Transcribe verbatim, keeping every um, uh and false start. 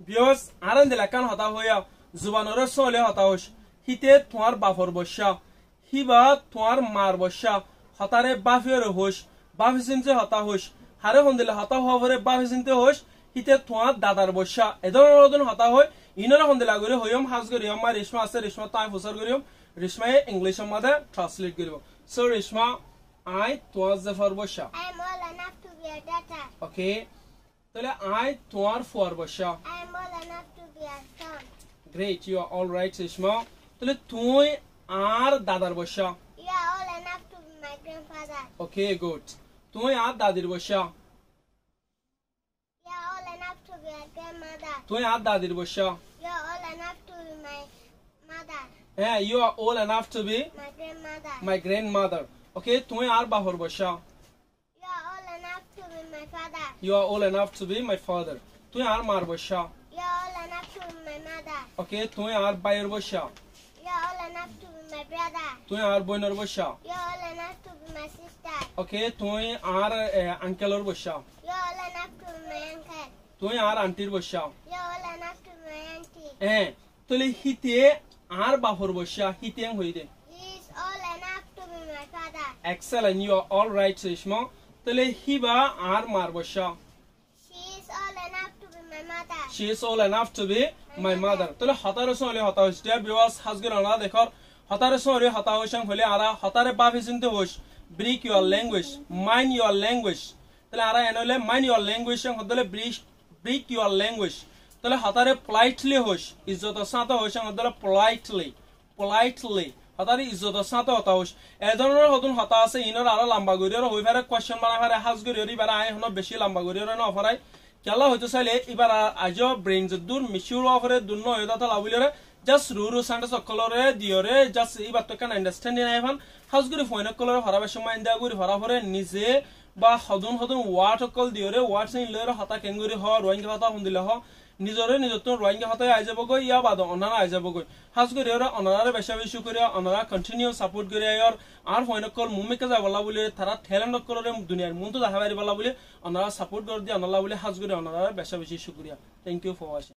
বিয়স আরান দিলা কান হতা হইয়া জুবানরে সলে হতা হস হিতে তোমার বাফর বসা হিবা তোমার মার বসা হতারে বাফিয়র হোস বাফি চিনতে হতা হোস হারে হন্দিলে হতা হওয়া পরে বাফি চিনতে হোস হিতে তোমার দাদার বসা এদন হতা হয় ইনরা হন্দিলা করে হইম হাজ করিম মা রেশমা আছে রেশমা তাই ফুসার করিম রেশমায়ে ইংলিশের মধ্যে ট্রান্সলেট করিব সো রেশমা আই তোমার জাফর বসা I am old enough to be a daughter. ওকে তাহলে আই তোমার ফুয়ার বসা I am old enough to be a son. Great you are all right Reshma তাহলে তুই আর দাদার বসা You are old enough to be my grandfather. Okay good তুই আর দাদির বসা You are old enough to be a grandmother. তুই আর দাদির বসা You are old enough to be my mother. হ্যাঁ you are old enough to be My grandmother. My grandmother okay তুই আর বাহর বসা You are old enough to be my father. You are old enough to be my father তুই আর মার বসা You are old enough to be my mother. ওকে তুই আর বাইয়ের বসা You are old enough to be my brother. তুই আর বোনের বসা You are old enough to be my sister. ওকে তুই আর আঙ্কেলর বসা You are old enough to be my uncle. তুই আর আন্টির বসা You are old enough to be my auntie. হ্যাঁ তাহলে হিতে আর বাহর বসা হিতে হই দে He is old enough to be my father. Excellent you are all right Reshma তাহলে হিবা আর মার বসা She is old enough to be my mother. She is old enough to be my mother. তাহলে হতারে সলে হতা হইস ডিয়ার ভিউয়ার্স হাজগর না দেখর হতারে সলে হতা হইসাং হলে আরা হতারে বাফি চিনতে হইস brick your language mind your language তাহলে আরা এনলে মাইন্ড ইওর ল্যাঙ্গুয়েজ সং হদলে ব্রিক ব্রিক ইওর ল্যাঙ্গুয়েজ তাহলে হতারে পোলাইটলি হইস ইজ্জত সাথে হইসাং হদলে পোলাইটলি পোলাইটলি হতারে ইজ্জত সাথে হতা হইস এই ধরনের হতুন হতা আছে ইনর আরো লম্বা গরিয়র হই ফারে কোশ্চেন বানা ফারে হাজগরিয়র ইবারা আই হনো বেশি লম্বা গরিয়র না অফারাই কেলা হইতো চাইলে এবার আজও ব্রেইন দূর মিশিউর অফারে দূর নয় দাতা লাভিলরে জাস্ট রুরু সান্ডে সকলরে দিয়রে জাস্ট এবার তো কেন আন্ডারস্ট্যান্ডিং আইভান হাজগুরি ফোন কলরে হরাবে সময় ইন্দা গুরি হরা পরে নিজে বা হদুন হদুন ওয়াট সকল দিয়রে ওয়াট সিন লরে হতা কেঙ্গুরি হ রোহিঙ্গা হতা হুন্দিলে হ নিজরে নিজত রোহিঙ্গা হতাই আই যাব গই ইয়া বাদ অনারা আই যাব গই হাজগুরি ওরা অনারা বেশা বেশি করে অনারা কন্টিনিউ সাপোর্ট করে আইর আর ফোন কল মুমিকে যাবলা বলি তারা ঠেলেন্ড কলরে দুনিয়ার মন তো দেখা পারিবলা বলি অনারা সাপোর্ট করে দি অনালা বলি হাজগুরি অনারা বেশা বেশি শুকরিয়া থ্যাংক ইউ ফর ওয়াচিং